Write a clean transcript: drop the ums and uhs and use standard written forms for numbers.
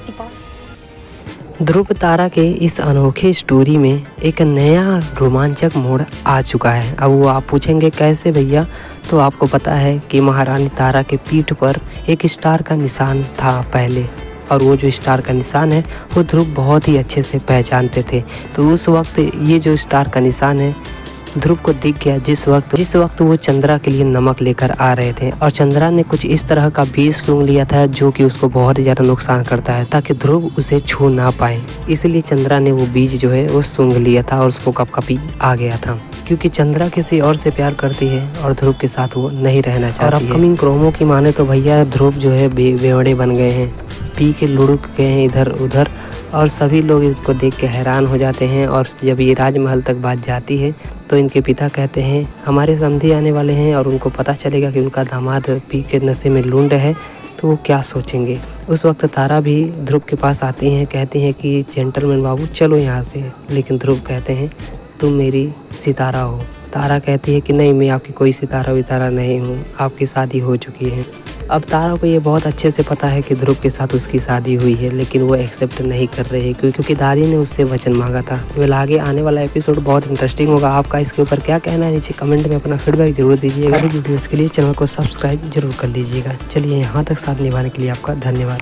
ध्रुव तारा के इस अनोखे स्टोरी में एक नया रोमांचक मोड़ आ चुका है। अब वो आप पूछेंगे कैसे भैया, तो आपको पता है कि महारानी तारा के पीठ पर एक स्टार का निशान था पहले, और वो जो स्टार का निशान है वो ध्रुव बहुत ही अच्छे से पहचानते थे। तो उस वक्त ये जो स्टार का निशान है ध्रुव को दिख गया जिस वक्त वो चंद्रा के लिए नमक लेकर आ रहे थे, और चंद्रा ने कुछ इस तरह का बीज सूंघ लिया था जो कि उसको बहुत ही ज़्यादा नुकसान करता है, ताकि ध्रुव उसे छू ना पाए। इसलिए चंद्रा ने वो बीज जो है वो सूंघ लिया था और उसको कपकपी आ गया था, क्योंकि चंद्रा किसी और से प्यार करती है और ध्रुव के साथ वो नहीं रहना चाहती है। और अपकमिंग प्रोमो की माने तो भैया ध्रुव जो है बेवड़े बन गए हैं, पी के लुढ़क गए हैं इधर उधर, और सभी लोग इसको देख के हैरान हो जाते हैं। और जब ये राजमहल तक बात जाती है तो इनके पिता कहते हैं हमारे समधी आने वाले हैं और उनको पता चलेगा कि उनका दामाद पी के नशे में लूंड है, तो वो क्या सोचेंगे। उस वक्त तारा भी ध्रुव के पास आती हैं, कहती हैं कि जेंटलमैन बाबू चलो यहाँ से, लेकिन ध्रुव कहते हैं तुम मेरी सितारा हो। तारा कहती है कि नहीं, मैं आपकी कोई सितारा वितारा नहीं हूँ, आपकी शादी हो चुकी है। अब तारा को ये बहुत अच्छे से पता है कि ध्रुव के साथ उसकी शादी हुई है, लेकिन वो एक्सेप्ट नहीं कर रही है क्योंकि दादी ने उससे वचन मांगा था। वेल आगे आने वाला एपिसोड बहुत इंटरेस्टिंग होगा। आपका इसके ऊपर क्या कहना है नीचे कमेंट में अपना फीडबैक जरूर दीजिएगा। वीडियोस के लिए चैनल को सब्सक्राइब जरूर कर लीजिएगा। चलिए यहाँ तक साथ निभाने के लिए आपका धन्यवाद।